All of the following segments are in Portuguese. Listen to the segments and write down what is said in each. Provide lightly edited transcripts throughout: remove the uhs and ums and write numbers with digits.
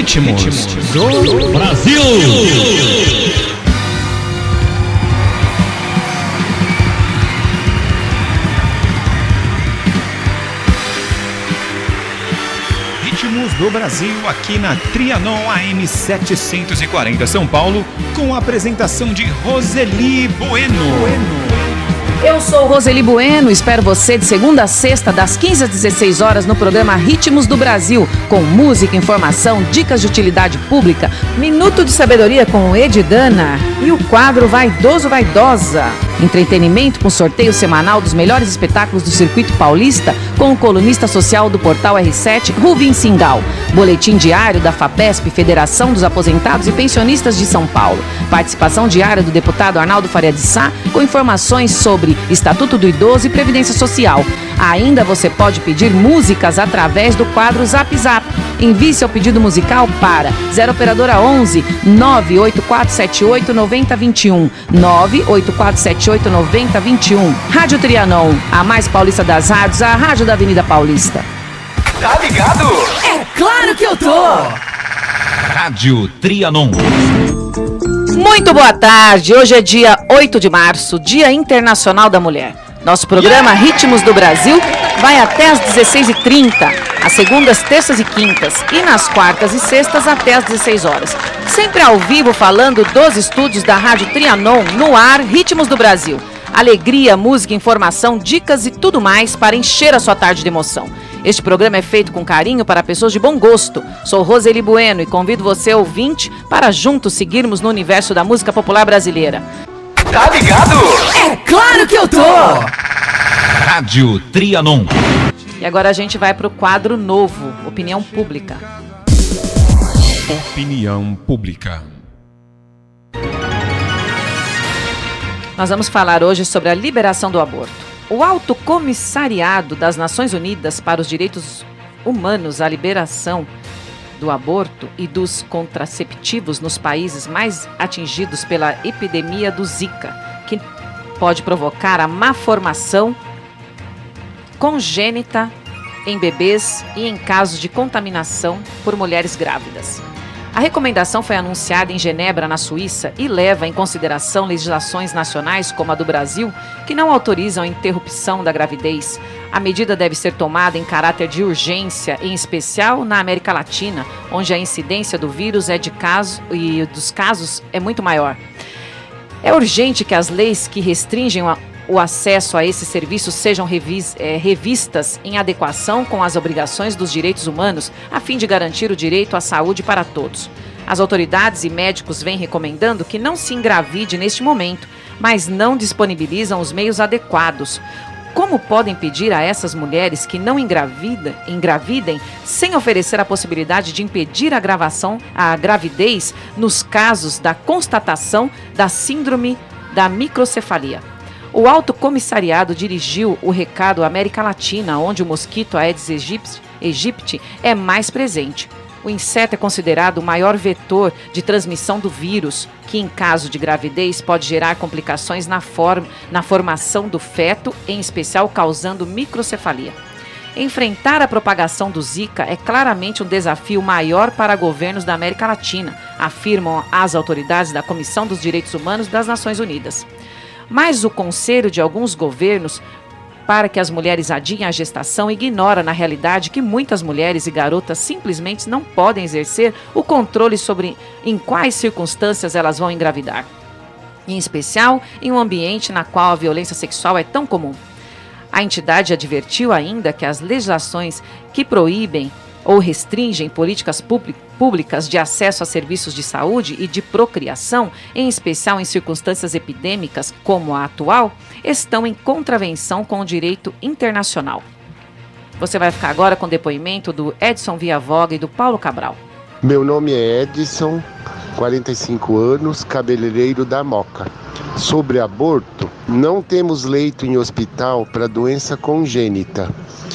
Ritmos do Brasil. Ritmos do Brasil aqui na Trianon AM 740 São Paulo, com a apresentação de Roseli Bueno. Eu sou Roseli Bueno, espero você de segunda a sexta, das 15 às 16 horas, no programa Ritmos do Brasil, com música, informação, dicas de utilidade pública, minuto de sabedoria com Edidana e o quadro Vaidoso Vaidosa. Entretenimento com sorteio semanal dos melhores espetáculos do circuito paulista, com o colunista social do portal R7, Rubim Singal. Boletim diário da FAPESP, Federação dos Aposentados e Pensionistas de São Paulo. Participação diária do deputado Arnaldo Faria de Sá, com informações sobre Estatuto do Idoso e Previdência Social. Ainda você pode pedir músicas através do quadro Zap Zap. Envie seu pedido musical para 0 operadora 11 98478 9021 98478 9021. Rádio Trianon, a mais paulista das rádios, a rádio da Avenida Paulista. Tá ligado? É claro que eu tô! Rádio Trianon. Muito boa tarde, hoje é dia 8 de março, Dia Internacional da Mulher. Nosso programa Ritmos do Brasil vai até às 16h30, às segundas, terças e quintas, e nas quartas e sextas até às 16 horas. Sempre ao vivo falando dos estúdios da Rádio Trianon, no ar, Ritmos do Brasil. Alegria, música, informação, dicas e tudo mais para encher a sua tarde de emoção. Este programa é feito com carinho para pessoas de bom gosto. Sou Roseli Bueno e convido você, ouvinte, para juntos seguirmos no universo da música popular brasileira. Tá ligado? É claro que eu tô! Rádio Trianon. E agora a gente vai para o quadro novo, Opinião Pública. Opinião Pública. Nós vamos falar hoje sobre a liberação do aborto. O Alto Comissariado das Nações Unidas para os Direitos Humanos, a liberação do aborto e dos contraceptivos nos países mais atingidos pela epidemia do Zika, que pode provocar a má formação congênita em bebês e em casos de contaminação por mulheres grávidas. A recomendação foi anunciada em Genebra, na Suíça, e leva em consideração legislações nacionais, como a do Brasil, que não autorizam a interrupção da gravidez. A medida deve ser tomada em caráter de urgência, em especial na América Latina, onde a incidência do vírus e dos casos é muito maior. É urgente que as leis que restringem o acesso a esses serviços sejam revistas em adequação com as obrigações dos direitos humanos, a fim de garantir o direito à saúde para todos. As autoridades e médicos vêm recomendando que não se engravide neste momento, mas não disponibilizam os meios adequados. Como podem pedir a essas mulheres que não engravidem sem oferecer a possibilidade de impedir a gravidez nos casos da constatação da síndrome da microcefalia? O Alto Comissariado dirigiu o recado à América Latina, onde o mosquito Aedes aegypti é mais presente. O inseto é considerado o maior vetor de transmissão do vírus, que em caso de gravidez pode gerar complicações na formação do feto, em especial causando microcefalia. Enfrentar a propagação do Zika é claramente um desafio maior para governos da América Latina, afirmam as autoridades da Comissão dos Direitos Humanos das Nações Unidas. Mas o conselho de alguns governos para que as mulheres adiem a gestação ignora na realidade que muitas mulheres e garotas simplesmente não podem exercer o controle sobre em quais circunstâncias elas vão engravidar. Em especial, em um ambiente na qual a violência sexual é tão comum. A entidade advertiu ainda que as legislações que proíbem ou restringem políticas públicas de acesso a serviços de saúde e de procriação, em especial em circunstâncias epidêmicas como a atual, estão em contravenção com o direito internacional. Você vai ficar agora com o depoimento do Edson Viavoga e do Paulo Cabral. Meu nome é Edson, 45 anos, cabeleireiro da Moca. Sobre aborto, não temos leito em hospital para doença congênita.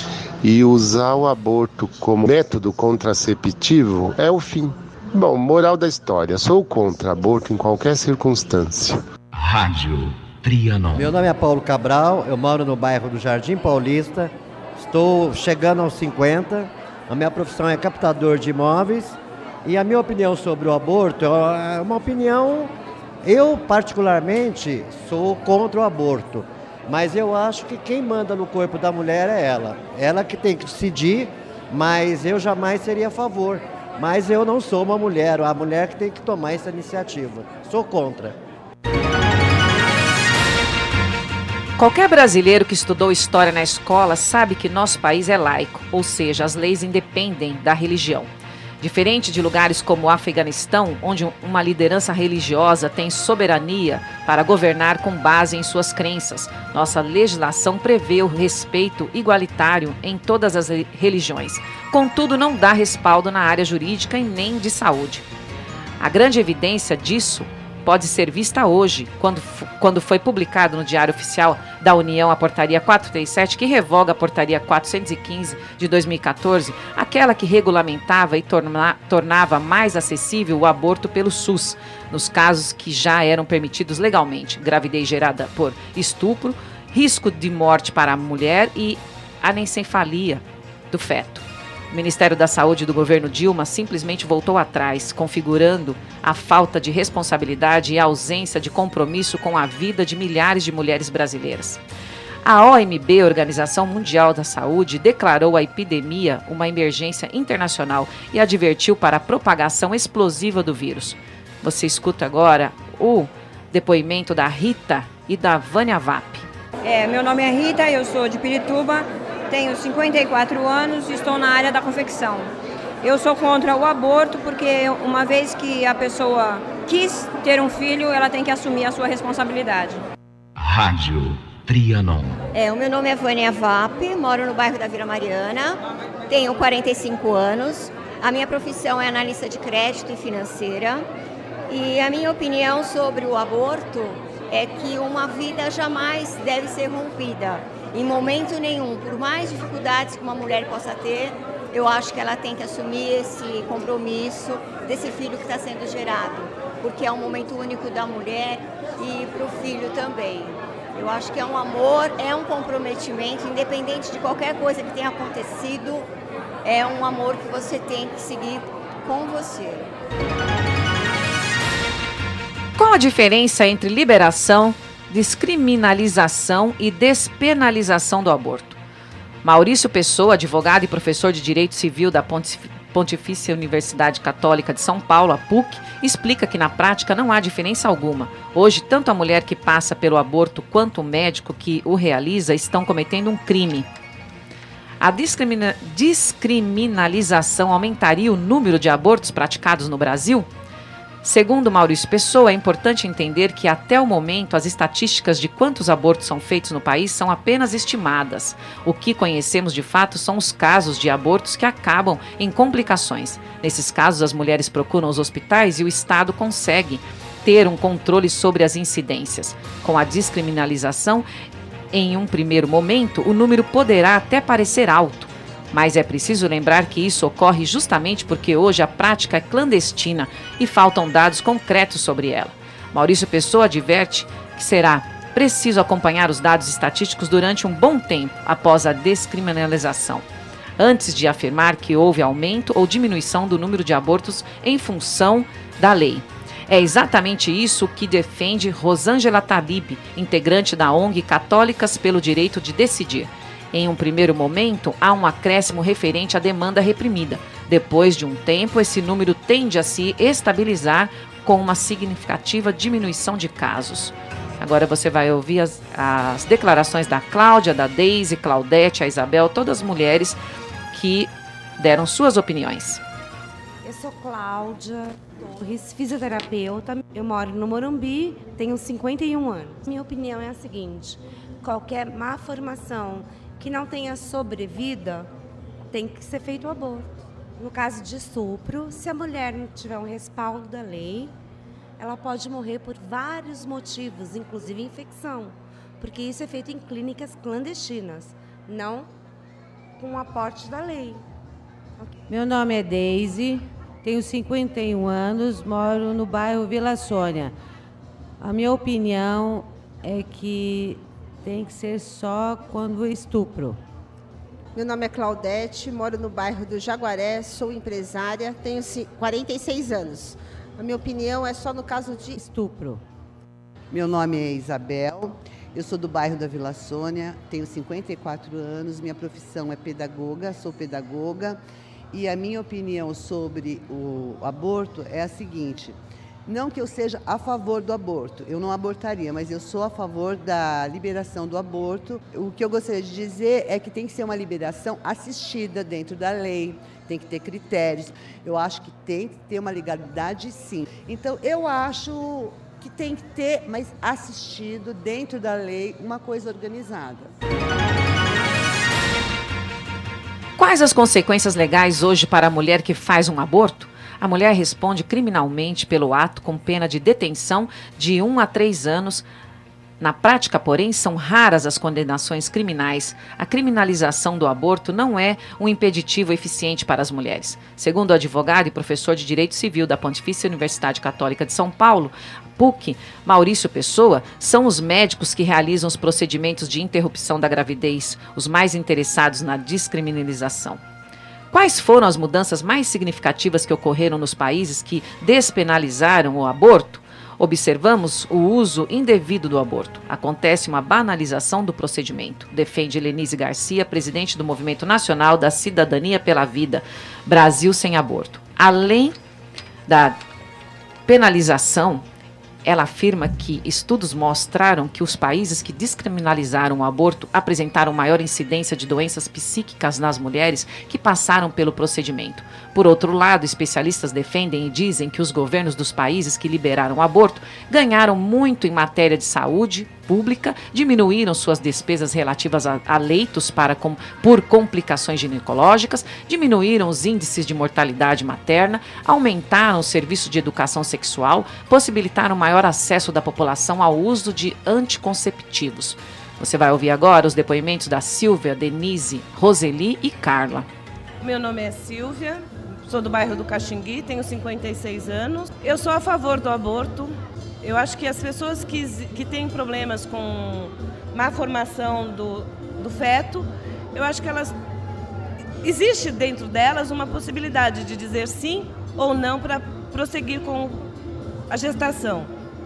E usar o aborto como método contraceptivo é o fim. Bom, moral da história, sou contra aborto em qualquer circunstância. Rádio Trianon. Meu nome é Paulo Cabral, eu moro no bairro do Jardim Paulista, estou chegando aos 50, a minha profissão é captador de imóveis E a minha opinião sobre o aborto é uma opinião... Eu, particularmente, sou contra o aborto. Mas eu acho que quem manda no corpo da mulher é ela. Ela que tem que decidir, mas eu jamais seria a favor. Mas eu não sou uma mulher, a mulher que tem que tomar essa iniciativa. Sou contra. Qualquer brasileiro que estudou história na escola sabe que nosso país é laico, ou seja, as leis independem da religião. Diferente de lugares como o Afeganistão, onde uma liderança religiosa tem soberania para governar com base em suas crenças, nossa legislação prevê o respeito igualitário em todas as religiões. Contudo, não dá respaldo na área jurídica e nem de saúde. A grande evidência disso pode ser vista hoje, quando foi publicado no Diário Oficial da União a Portaria 437, que revoga a Portaria 415 de 2014, aquela que regulamentava e tornava mais acessível o aborto pelo SUS, nos casos que já eram permitidos legalmente: gravidez gerada por estupro, risco de morte para a mulher e anencefalia do feto. O Ministério da Saúde do governo Dilma simplesmente voltou atrás, configurando a falta de responsabilidade e a ausência de compromisso com a vida de milhares de mulheres brasileiras. A OMB, Organização Mundial da Saúde, declarou a epidemia uma emergência internacional e advertiu para a propagação explosiva do vírus. Você escuta agora o depoimento da Rita e da Vânia Vap. Meu nome é Rita, eu sou de Pirituba. Tenho 54 anos e estou na área da confecção. Eu sou contra o aborto porque uma vez que a pessoa quis ter um filho, ela tem que assumir a sua responsabilidade. Rádio Trianon. O meu nome é Vânia Vap, moro no bairro da Vila Mariana, tenho 45 anos. A minha profissão é analista de crédito e financeira. E a minha opinião sobre o aborto é que uma vida jamais deve ser rompida. Em momento nenhum, por mais dificuldades que uma mulher possa ter, eu acho que ela tem que assumir esse compromisso desse filho que está sendo gerado, porque é um momento único da mulher e para o filho também. Eu acho que é um amor, é um comprometimento, independente de qualquer coisa que tenha acontecido, é um amor que você tem que seguir com você. Qual a diferença entre liberação, descriminalização e despenalização do aborto? Maurício Pessoa, advogado e professor de Direito Civil da Pontifícia Universidade Católica de São Paulo, a PUC, explica que na prática não há diferença alguma. Hoje, tanto a mulher que passa pelo aborto quanto o médico que o realiza estão cometendo um crime. A descriminalização aumentaria o número de abortos praticados no Brasil? Segundo Maurício Pessoa, é importante entender que até o momento as estatísticas de quantos abortos são feitos no país são apenas estimadas. O que conhecemos de fato são os casos de abortos que acabam em complicações. Nesses casos, as mulheres procuram os hospitais e o Estado consegue ter um controle sobre as incidências. Com a descriminalização, em um primeiro momento, o número poderá até parecer alto. Mas é preciso lembrar que isso ocorre justamente porque hoje a prática é clandestina e faltam dados concretos sobre ela. Maurício Pessoa adverte que será preciso acompanhar os dados estatísticos durante um bom tempo após a descriminalização, antes de afirmar que houve aumento ou diminuição do número de abortos em função da lei. É exatamente isso que defende Rosângela Talib, integrante da ONG Católicas pelo Direito de Decidir. Em um primeiro momento, há um acréscimo referente à demanda reprimida. Depois de um tempo, esse número tende a se estabilizar com uma significativa diminuição de casos. Agora você vai ouvir as declarações da Cláudia, da Deise, Claudete, a Isabel, todas as mulheres que deram suas opiniões. Eu sou Cláudia Torres, fisioterapeuta. Eu moro no Morumbi, tenho 51 anos. Minha opinião é a seguinte: qualquer má formação que não tenha sobrevida, tem que ser feito o aborto. No caso de estupro, se a mulher não tiver um respaldo da lei, ela pode morrer por vários motivos, inclusive infecção, porque isso é feito em clínicas clandestinas, não com o aporte da lei. Meu nome é Deise, tenho 51 anos, moro no bairro Vila Sônia. A minha opinião é que tem que ser só quando estupro. Meu nome é Claudete, moro no bairro do Jaguaré, sou empresária, tenho 46 anos. A minha opinião é só no caso de estupro. Meu nome é Isabel, eu sou do bairro da Vila Sônia, tenho 54 anos, minha profissão é pedagoga, sou pedagoga e a minha opinião sobre o aborto é a seguinte: não que eu seja a favor do aborto, eu não abortaria, mas eu sou a favor da liberação do aborto. O que eu gostaria de dizer é que tem que ser uma liberação assistida dentro da lei, tem que ter critérios. Eu acho que tem que ter uma legalidade, sim. Então, eu acho que tem que ter, mas assistido dentro da lei, uma coisa organizada. Quais as consequências legais hoje para a mulher que faz um aborto? A mulher responde criminalmente pelo ato com pena de detenção de 1 a 3 anos. Na prática, porém, são raras as condenações criminais. A criminalização do aborto não é um impeditivo eficiente para as mulheres. Segundo o advogado e professor de Direito Civil da Pontifícia Universidade Católica de São Paulo, PUC, Maurício Pessoa, são os médicos que realizam os procedimentos de interrupção da gravidez os mais interessados na descriminalização. Quais foram as mudanças mais significativas que ocorreram nos países que despenalizaram o aborto? Observamos o uso indevido do aborto. Acontece uma banalização do procedimento, defende Lenise Garcia, presidente do Movimento Nacional da Cidadania pela Vida, Brasil Sem Aborto. Além da penalização, ela afirma que estudos mostraram que os países que descriminalizaram o aborto apresentaram maior incidência de doenças psíquicas nas mulheres que passaram pelo procedimento. Por outro lado, especialistas defendem e dizem que os governos dos países que liberaram o aborto ganharam muito em matéria de saúde pública, diminuíram suas despesas relativas a leitos por complicações ginecológicas, diminuíram os índices de mortalidade materna, aumentaram o serviço de educação sexual, possibilitaram maior acesso da população ao uso de anticonceptivos. Você vai ouvir agora os depoimentos da Silvia, Denise, Roseli e Carla. Meu nome é Silvia, sou do bairro do Caxingui, tenho 56 anos. Eu sou a favor do aborto. Eu acho que as pessoas que têm problemas com má formação do feto, eu acho que existe dentro delas uma possibilidade de dizer sim ou não para prosseguir com a gestação.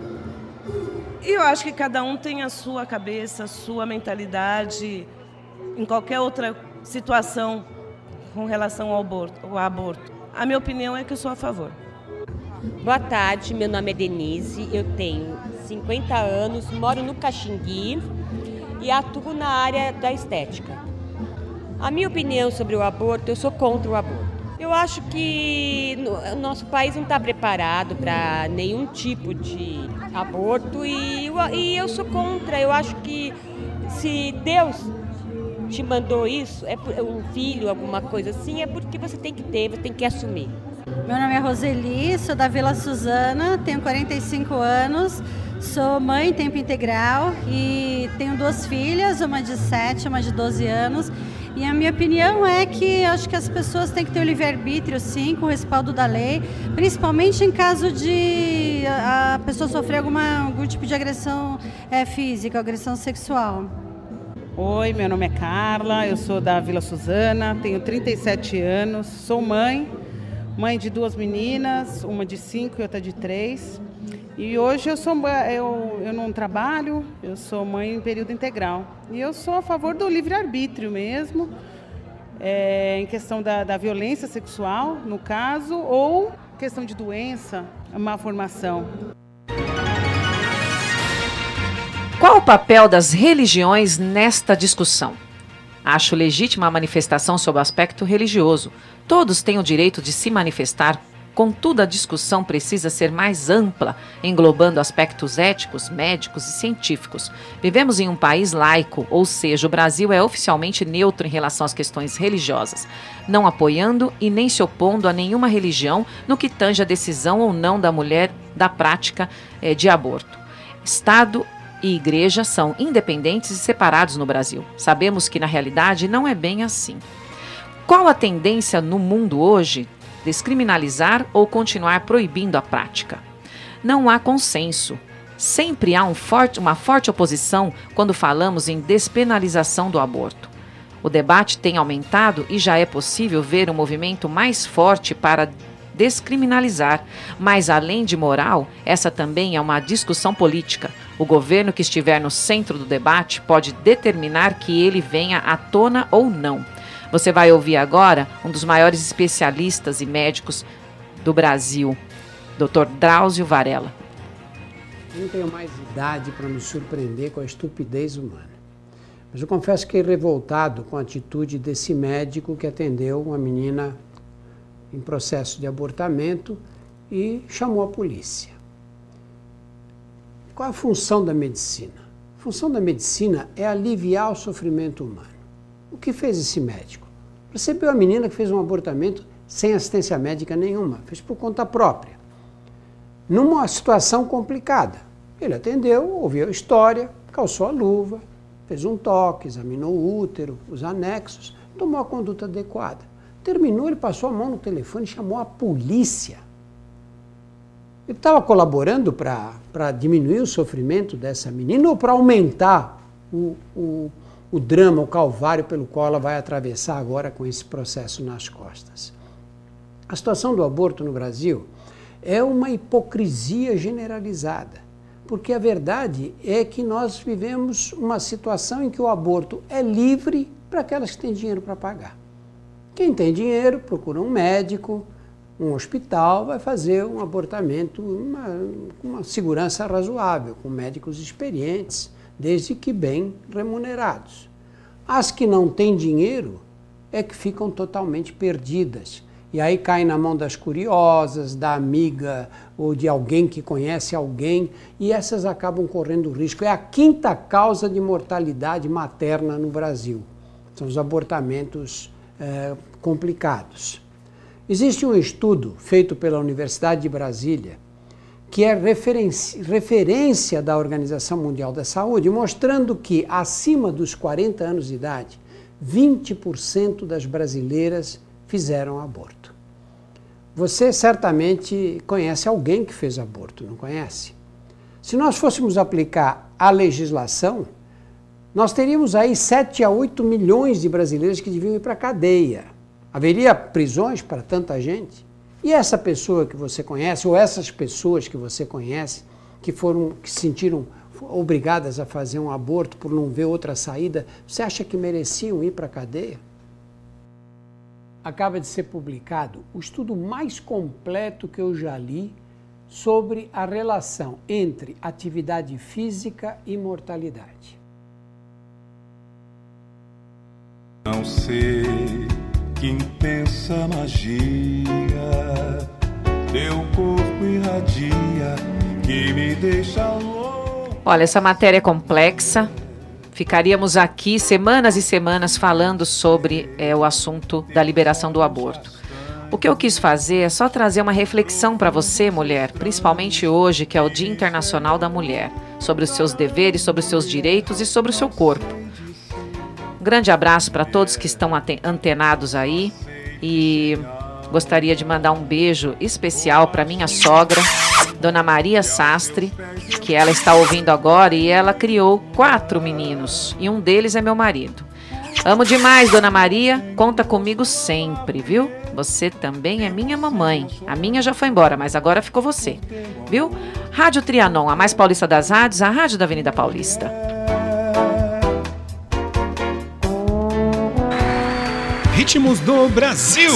E eu acho que cada um tem a sua cabeça, a sua mentalidade em qualquer outra situação com relação ao aborto. A minha opinião é que eu sou a favor. Boa tarde, meu nome é Denise, eu tenho 50 anos, moro no Caxingui e atuo na área da estética. A minha opinião sobre o aborto, eu sou contra o aborto. Eu acho que o nosso país não está preparado para nenhum tipo de aborto e eu sou contra. Eu acho que se Deus te mandou isso, um filho, alguma coisa assim, é porque você tem que ter, você tem que assumir. Meu nome é Roseli, sou da Vila Suzana, tenho 45 anos, sou mãe em tempo integral e tenho 2 filhas, uma de 7 e uma de 12 anos. E a minha opinião é que acho que as pessoas têm que ter o livre-arbítrio, sim, com o respaldo da lei, principalmente em caso de a pessoa sofrer algum tipo de agressão física, agressão sexual. Oi, meu nome é Carla, eu sou da Vila Suzana, tenho 37 anos, sou mãe de 2 meninas, uma de 5 e outra de 3. E hoje eu não trabalho, eu sou mãe em período integral. E eu sou a favor do livre-arbítrio mesmo, em questão da violência sexual, no caso, ou questão de doença, má formação. Qual o papel das religiões nesta discussão? Acho legítima a manifestação sob o aspecto religioso. Todos têm o direito de se manifestar. Contudo, a discussão precisa ser mais ampla, englobando aspectos éticos, médicos e científicos. Vivemos em um país laico, ou seja, o Brasil é oficialmente neutro em relação às questões religiosas, não apoiando e nem se opondo a nenhuma religião no que tange a decisão ou não da mulher da prática de aborto. Estado e igreja são independentes e separados no Brasil. Sabemos que, na realidade, não é bem assim. Qual a tendência no mundo hoje? Descriminalizar ou continuar proibindo a prática? Não há consenso. Sempre há uma forte oposição quando falamos em despenalização do aborto. O debate tem aumentado e já é possível ver um movimento mais forte para descriminalizar. Mas, além de moral, essa também é uma discussão política. O governo que estiver no centro do debate pode determinar que ele venha à tona ou não. Você vai ouvir agora um dos maiores especialistas e médicos do Brasil, Dr. Drauzio Varella. Eu não tenho mais idade para me surpreender com a estupidez humana. Mas eu confesso que fiquei revoltado com a atitude desse médico que atendeu uma menina em processo de abortamento e chamou a polícia. Qual a função da medicina? A função da medicina é aliviar o sofrimento humano. O que fez esse médico? Recebeu a menina que fez um abortamento sem assistência médica nenhuma, fez por conta própria. Numa situação complicada. Ele atendeu, ouviu a história, calçou a luva, fez um toque, examinou o útero, os anexos, tomou a conduta adequada. Terminou, ele passou a mão no telefone e chamou a polícia. Ele estava colaborando para diminuir o sofrimento dessa menina ou para aumentar o drama, o calvário pelo qual ela vai atravessar agora com esse processo nas costas? A situação do aborto no Brasil é uma hipocrisia generalizada, porque a verdade é que nós vivemos uma situação em que o aborto é livre para aquelas que têm dinheiro para pagar. Quem tem dinheiro procura um médico, um hospital, vai fazer um abortamento com uma segurança razoável, com médicos experientes, desde que bem remunerados. As que não têm dinheiro é que ficam totalmente perdidas. E aí caem na mão das curiosas, da amiga ou de alguém que conhece alguém, e essas acabam correndo risco. É a 5ª causa de mortalidade materna no Brasil. São os abortamentos complicados. Existe um estudo feito pela Universidade de Brasília, que é referência da Organização Mundial da Saúde, mostrando que acima dos 40 anos de idade, 20% das brasileiras fizeram aborto. Você certamente conhece alguém que fez aborto, não conhece? Se nós fôssemos aplicar a legislação, nós teríamos aí 7 a 8 milhões de brasileiros que deviam ir para a cadeia. Haveria prisões para tanta gente? E essa pessoa que você conhece, ou essas pessoas que você conhece, que se sentiram obrigadas a fazer um aborto por não ver outra saída, você acha que mereciam ir para a cadeia? Acaba de ser publicado o estudo mais completo que eu já li sobre a relação entre atividade física e mortalidade. Não sei que intensa magia teu corpo irradia que me deixa louco. Olha, essa matéria é complexa. Ficaríamos aqui semanas e semanas falando sobre o assunto da liberação do aborto. O que eu quis fazer é só trazer uma reflexão para você, mulher, principalmente hoje, que é o Dia Internacional da Mulher, sobre os seus deveres, sobre os seus direitos e sobre o seu corpo. Um grande abraço para todos que estão antenados aí e gostaria de mandar um beijo especial para minha sogra, Dona Maria Sastre, que ela está ouvindo agora e ela criou 4 meninos e um deles é meu marido. Amo demais, Dona Maria, conta comigo sempre, viu? Você também é minha mamãe. A minha já foi embora, mas agora ficou você, viu? Rádio Trianon, a mais paulista das rádios, a rádio da Avenida Paulista. Ritmos do Brasil.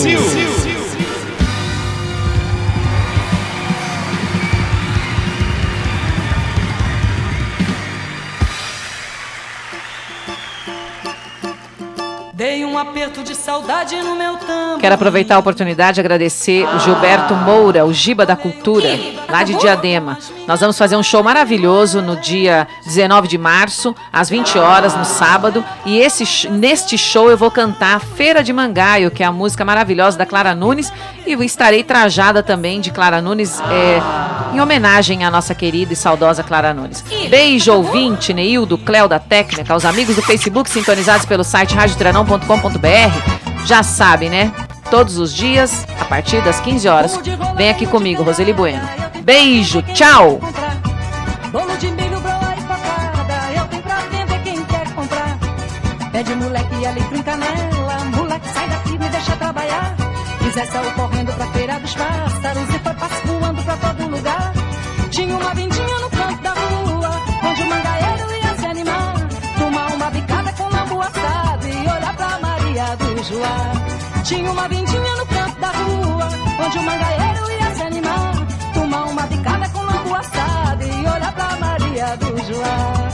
Dei um aperto de saudade no meu tambo. Quero aproveitar a oportunidade e agradecer o Gilberto Moura, o Giba da Cultura, lá de Diadema. Nós vamos fazer um show maravilhoso no dia 19 de março, às 20 horas, no sábado. E neste show eu vou cantar Feira de Mangaio, que é a música maravilhosa da Clara Nunes. E estarei trajada também de Clara Nunes, em homenagem à nossa querida e saudosa Clara Nunes. Beijo, ouvinte, Neildo, Cléo da Técnica, aos amigos do Facebook sintonizados pelo site radiotrianon.com.br. Já sabe, né? Todos os dias, a partir das 15 horas. Vem aqui comigo, Roseli Bueno. Beijo, tchau! Bolo de milho, broa e cocada, eu tenho pra vender quem quer comprar. Pede moleque e ali brinca nela. Moleque, sai daqui, me deixa trabalhar. E Zé saiu correndo pra feira dos pássaros e foi passo voando pra todo lugar. Tinha uma vindinha no canto da rua, onde o mangaeiro ia se animar. Tomar uma bicada com lambu assado e olhar pra Maria do Joá. Tinha uma vindinha no canto da rua, onde o mangaeiro ia se animar. Tomar uma bicada com lambu assado e olhar pra Maria do Joá.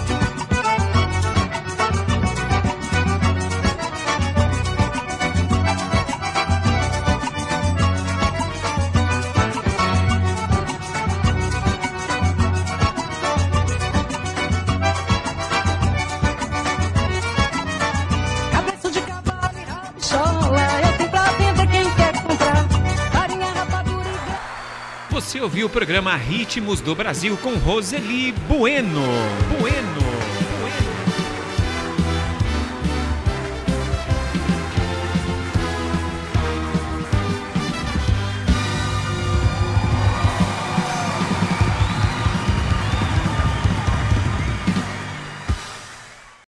Você ouviu o programa Ritmos do Brasil com Roseli Bueno.